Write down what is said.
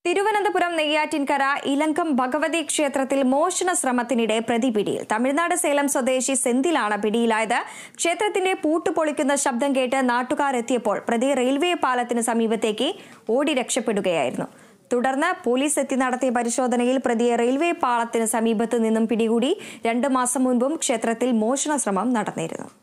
തിരുവനന്തപുരം നെയ്യാറ്റിൻകര ഇലങ്കം ഭഗവതി ക്ഷേത്രത്തിൽ മോഷണ ശ്രമത്തിനിടെ പ്രതി പിടിയിൽ. തമിഴ്നാട് സേലം സ്വദേശി സെന്തിലാണ് പിടിയിലായത്. ക്ഷേത്രത്തിന്റെ പൂട്ട് പൊളിക്കുന്ന ശബ്ദം കേട്ട് നാട്ടുകാരെത്തിയപ്പോൾ പ്രതി റെയിൽവേ പാലത്തിന് സമീപത്തേക്ക് ഓടി രക്ഷപ്പെടുകയായിരുന്നു. തുടർന്ന് പോലീസ് എത്തി നടത്തിയ പരിശോധനയിൽ പ്രതിയെ റെയിൽവേ പാളത്തിന് സമീപത്ത് നിന്നും പിടികൂടി. 2 മാസം മുൻപും ക്ഷേത്രത്തിൽ മോഷണ ശ്രമം നടന്നിരുന്നു.